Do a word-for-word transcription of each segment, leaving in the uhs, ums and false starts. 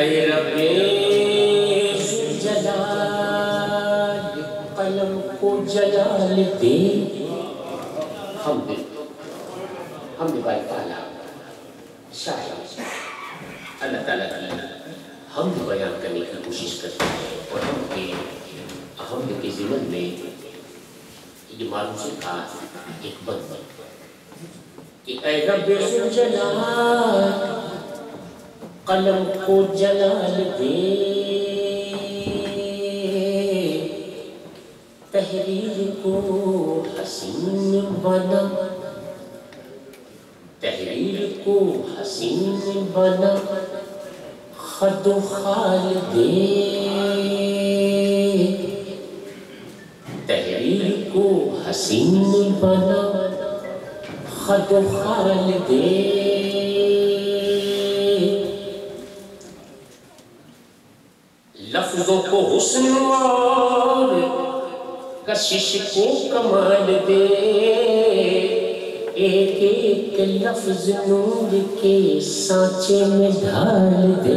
اے رب جلال قلم کو جلال دے حمد حمد بھائی تعالیٰ شاہد اللہ تعالیٰ کی حمد بیان کرنے کی کوشش کرتے ہیں اور ہم کے حمد کے ضمن میں یہ معلوم سے کہا ایک بند کہ اے رب جلال قلم کو جلال دے تحریر کو حسین بنا تحریر کو حسین بنا خد و خال دے تحریر کو حسین بنا خد و خال دے لفظوں کو حسن اور کشش کو کمال دے ایک ایک لفظ نور کے سانچے میں ڈھال دے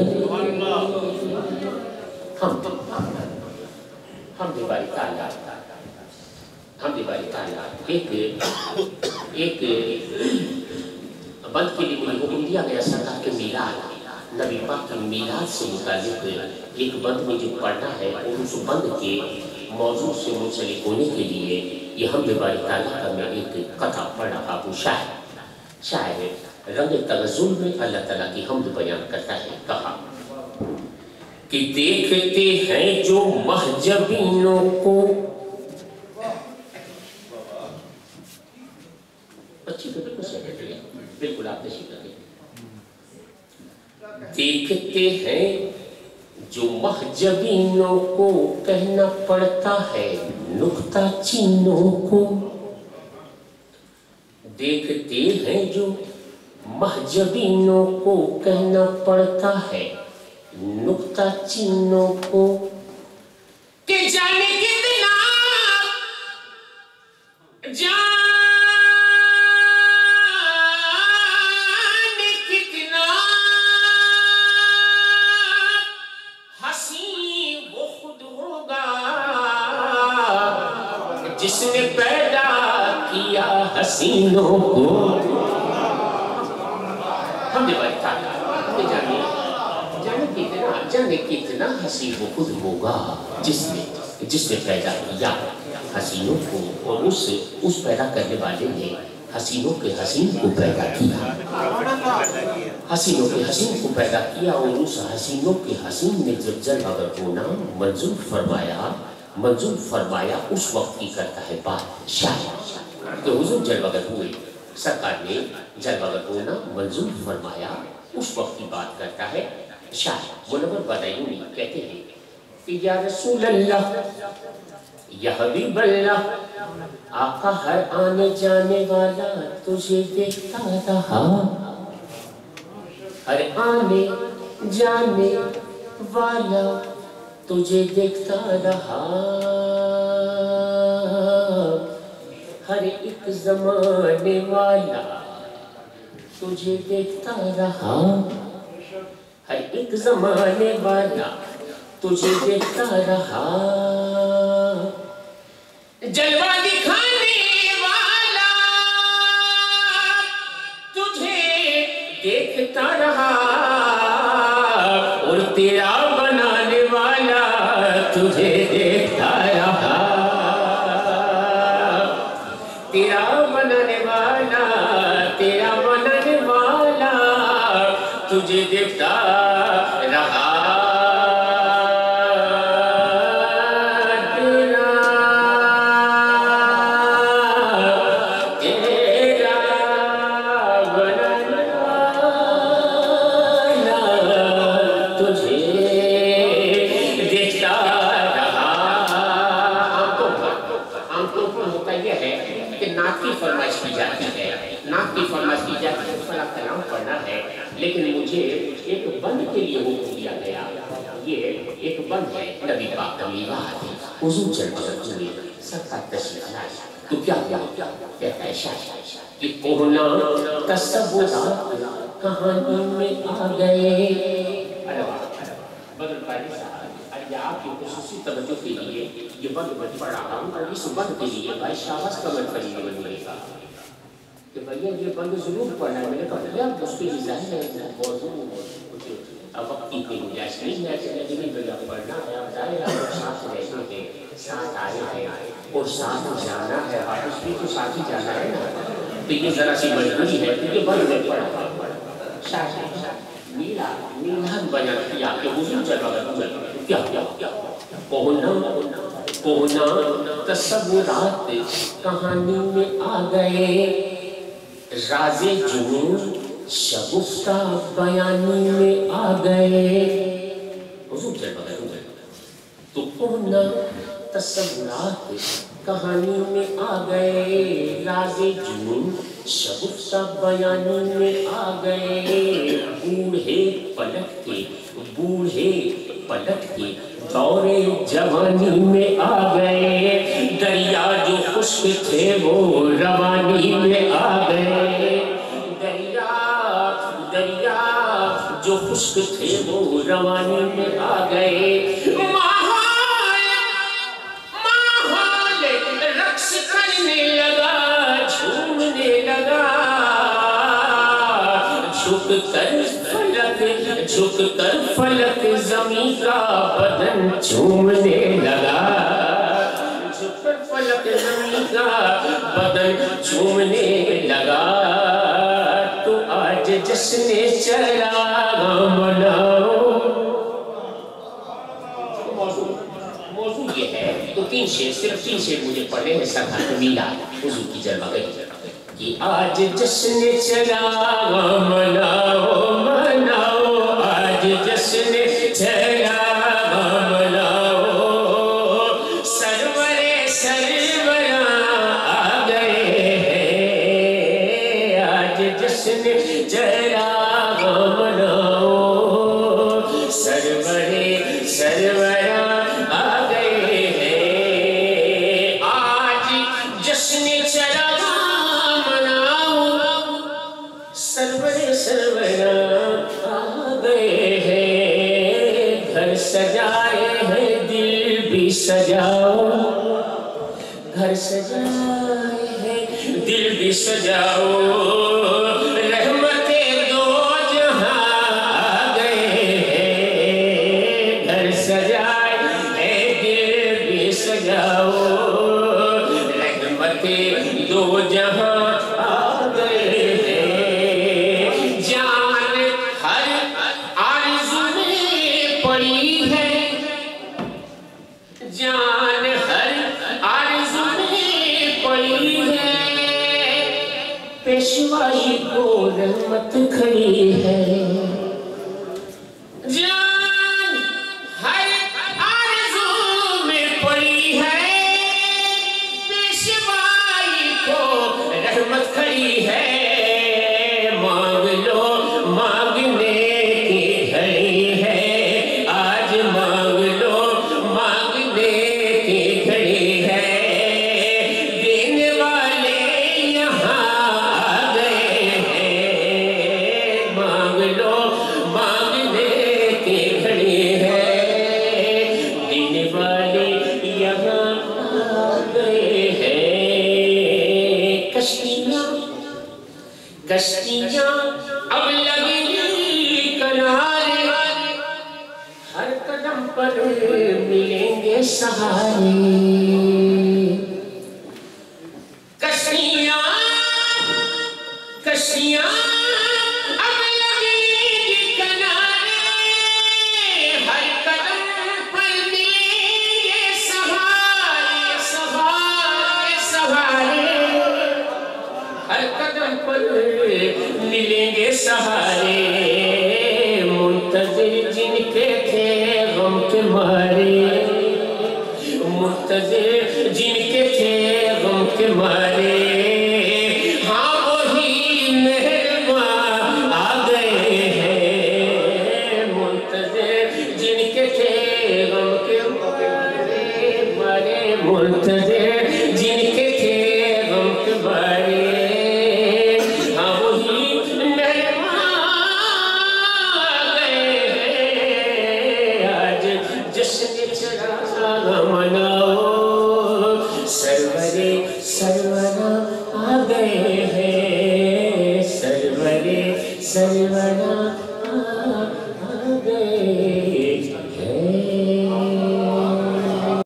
حمد حمد باری تعالیٰ حمد باری تعالیٰ ایک ایک بند کے لیے مجھے حکم دیا گیا سرکار کے میلاد نبی پاک کی میلاد سے متعلق ایک بند میں جو پڑھنا ہے اور اس بند کے موضوع سے منسلک ہونے کے لیے یہ حمد باری تعالیٰ کا میں ایک قطع پڑھ رہا ہوں شاعر شاعر رنگ تغزل میں اللہ تعالیٰ کی حمد بیان کرتا ہے کہا کہ دیکھتے ہیں جو محجبینوں کو اچھی تو بالکل صحیح ہے بالکل آپ نے سیکھا دیکھتے ہیں جو محجبینوں کو کہنا پڑتا ہے نکتہ چینوں کو دیکھتے ہیں جو محجبینوں کو کہنا پڑتا ہے نکتہ چینوں کو کہ جانے کتنا جانے کتنا جس نے پیدا کیا حسینوں کو ہم نے بات کہا جانے جانے کتنا جانے کتنا حسین وہ خود ہوگا جس نے جس نے پیدا کیا حسینوں کو اور اس اس پیدا کرنے والے نے حسینوں کے حسین کو پیدا کیا حسینوں کے حسین کو پیدا کیا اور اس حسینوں کے حسین نے جب جلوہ گر ہونا منظور فرمایا منظور فرمایا اس وقت کی کرتا ہے بات شاید کہ حضور جلوہ گر ہوئے سرکار نے جلوہ گر ہونا منظور فرمایا اس وقت کی بات کرتا ہے شاید منور بدایونی کہتے ہیں کہ یا رسول اللہ یا حبیب اللہ آقا ہر آنے جانے والا تجھے دیکھتا رہا ہر آنے جانے والا تجھے دیکھتا رہا ہر ایک زمانے والا تجھے دیکھتا رہا ہر ایک زمانے والا تجھے دیکھتا رہا جلوہ دکھانے والا تجھے دیکھتا رہا اور تیرا بنانے والا تجھے دیکھتا رہا تیرا بنانے والا تیرا بنانے والا تجھے دیکھتا رہا لیکن مجھے ایک بند کے لیے حکم دیا گیا یہ ایک بند ہے نبی پاک کا میلاد حضور جلوہ گر ہوئے سرکار تشریف لائے تو کیا کہتا ہے شاید کہ کوہنا تصورات کہانی میں آ گئے یا آپ کی خصوصی توجہ کے لیے یہ بند بند پڑھ رہا ہوں اور اس بند کے لیے بھائی شاہباز کمنٹ کریے بننے کا کہ بھیا یہ بند ضرور پڑھنا ہے. میں نے کہا بھیا اس کے لیے ظاہر ہے موضوع اب وقت کی کوئی گنجائش نہیں ہے کہ نہیں بھیا پڑھنا ہے. اب ظاہر ہے آپ ساتھ رہتے ہیں ساتھ آئے ہیں اور ساتھ جانا ہے آپ اس بھی تو ساتھ ہی جانا ہے نا. تو یہ ذرا سی مجبوری ہے کہ یہ بند میں پڑھا میرا میلان بیان کیا کہ حضور جلوہ کیا کیا کیا کونا کونا تصورات کہانی میں آ گئے راز جنون شگفتہ بیانی میں آ گئے. حضور جلوہ تو کونا تصورات کہانی میں آ گئے راز جنون شگفتہ بیانی میں آ گئے. بوڑھے پلٹ کے بوڑھے پلٹ کے دور جوانی میں آ گئے. دریا جو خشک تھے وہ روانی میں آ گئے. دریا دریا جو خشک تھے وہ روانی میں آ گئے. جھک کر فلک جھک کر فلک زمین کا بدن چومنے لگا. جھک کر فلک زمین کا بدن چومنے لگا. تو آج جشن چراغ مناؤ. موضوع یہ ہے تو تین شعر صرف تین شعر مجھے پڑھے ہیں سرحد میلاد حضور کی جلوہ گئی کہ آج جشن چراغ مناؤ مناؤ آج جشن چراغ مناؤ. سرور سروراں آ گئے ہیں آج جشن چراغ مناؤ. سرور سروراں آ گئے ہیں آج جشن چراغ سرور سروراں آ گئے ہیں. گھر سجائے ہیں دل بھی سجاؤ. گھر سجائے ہیں دل بھی سجاؤ. رحمت دو جہاں آ گئے ہیں. گھر سجائے ہیں دل بھی سجاؤ. رحمت دو جہاں آ گئے ہیں. جان ہر آرزو میں پڑی ہے. پیشوائی کو رحمت کھڑی ہے. جان ہر آرزو میں پڑی ہے. پیشوائی کو رحمت کھڑی ہے. مانگ لو مانگنے کی گھڑی ہے. آج مانگ لو کشتیاں اب لگیں کنارے. ہر قدم پر ملیں گے سہارے.